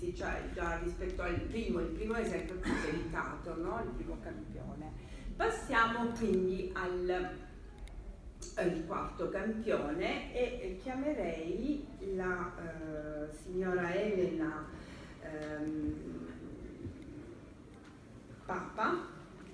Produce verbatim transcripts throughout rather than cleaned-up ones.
sì, cioè già rispetto al primo, il primo è sempre più delicato, no? Il primo campione. Passiamo quindi al, al quarto campione e chiamerei la eh, signora Elena ehm, Papa,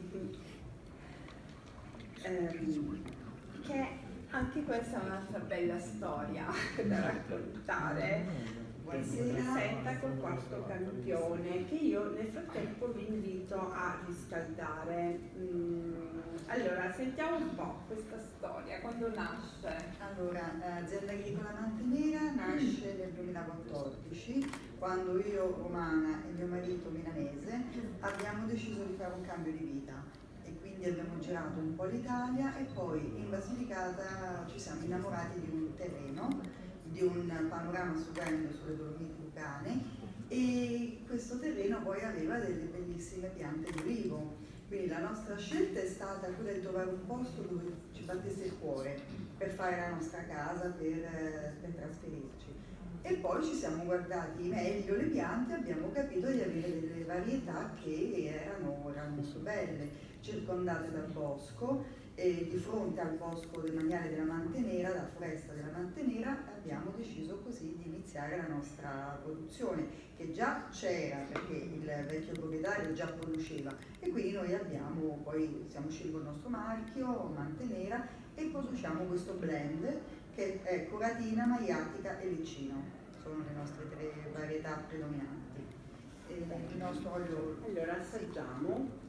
ehm, che anche questa è un'altra bella storia da raccontare, che si presenta col quarto campione, che io nel frattempo vi invito a riscaldare. Mm, allora, sentiamo un po' questa storia, quando nasce? Allora, l'azienda agricola Mantenera nasce nel duemilaquattordici, quando io, romana, e mio marito, milanese, abbiamo deciso di fare un cambio di vita. E quindi abbiamo girato un po' l'Italia e poi in Basilicata ci siamo innamorati di un terreno, di un panorama stupendo sulle Dolomiti Lucane, e questo terreno poi aveva delle bellissime piante di olivo. Quindi la nostra scelta è stata quella di trovare un posto dove ci battesse il cuore per fare la nostra casa, per, per trasferirci. E poi ci siamo guardati meglio le piante e abbiamo capito di avere delle varietà che erano, erano molto belle, circondate dal bosco, e di fronte al bosco demaniale della Mantenera, la foresta della Mantenera, abbiamo deciso così di iniziare la nostra produzione, che già c'era perché il vecchio proprietario già produceva, e quindi noi abbiamo, poi siamo usciti con il nostro marchio Mantenera e produciamo questo blend che è Coratina, Maiatica e Licino, sono le nostre tre varietà predominanti. E il nostro olio... Allora assaggiamo.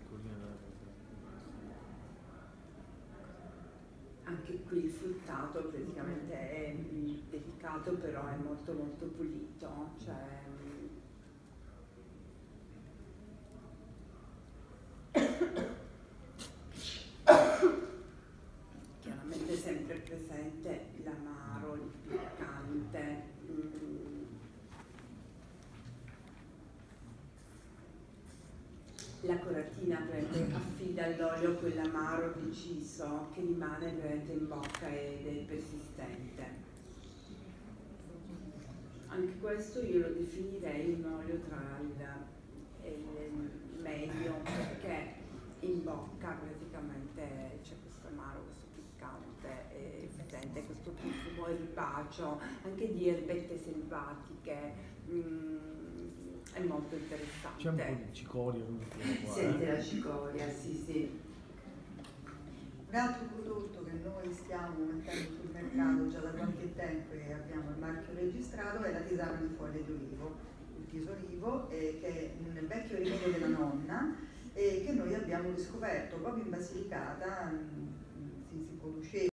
Anche qui il fruttato praticamente è delicato, però è molto molto pulito, cioè chiaramente sempre presente l'amaro, il piccante. Mm. La coratina affida all'olio quell'amaro deciso che rimane veramente in bocca ed è persistente. Anche questo io lo definirei un olio tra il, il medio, perché in bocca praticamente c'è questo amaro, questo piccante, e sente questo profumo erbaceo, anche di erbette selvatiche. Mm, è molto interessante. C'è un po' di cicoria. Sente eh? La cicoria, sì, sì. Un altro prodotto che noi stiamo mettendo sul mercato già da qualche tempo e abbiamo il marchio registrato è la tisana di foglie d'olivo, il tisolivo, eh, che è un vecchio rimedio della nonna e che noi abbiamo riscoperto proprio in Basilicata. Mh, si, si produceva